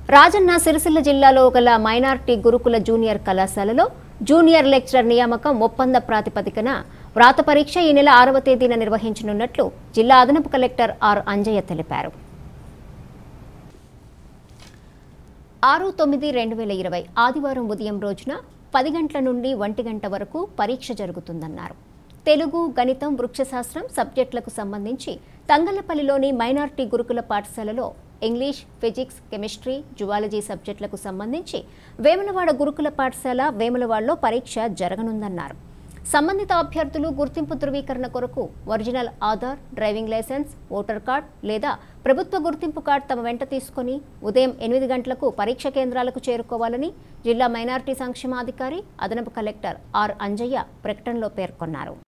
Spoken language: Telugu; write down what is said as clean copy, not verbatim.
రాజన్న సిరిసిల్ల జిల్లాలో గల మైనారిటీ గురుకుల జూనియర్ కళాశాలలో జూనియర్ లెక్చరర్ నియామకం ఒప్పంద ప్రాతిపదికన వ్రాత పరీక్ష ఈ నెల 6వ తేదీన నిర్వహించనున్నట్లు జిల్లా అదనపు కలెక్టర్ ఆర్ అంజయ్య తెలిపారు. 6/9/2020 ఆదివారం ఉదయం రోజున 10 గంటల నుండి 1 గంట వరకు పరీక్ష జరుగుతుందన్నారు. తెలుగు, గణితం, వృక్షశాస్త్రం సబ్జెక్టులకు సంబంధించి తంగళ్లపల్లిలోని మైనారిటీ గురుకుల పాఠశాలలో ఇంగ్లీష్, ఫిజిక్స్, కెమిస్ట్రీ, జువాలజీ సబ్జెక్టులకు సంబంధించి వేములవాడ గురుకుల పాఠశాల వేములవాడలో పరీక్ష జరగనుందన్నారు. సంబంధిత అభ్యర్థులు గుర్తింపు ధృవీకరణ కొరకు original Aadhaar, driving licence, voter card లేదా ప్రభుత్వ గుర్తింపు కార్డు తమ వెంట తీసుకుని ఉదయం 8 గంటలకు పరీక్ష కేంద్రాలకు చేరుకోవాలని జిల్లా మైనారిటీ సంక్షేమాధికారి అదనపు కలెక్టర్ ఆర్ అంజయ్య ప్రకటనలో పేర్కొన్నారు.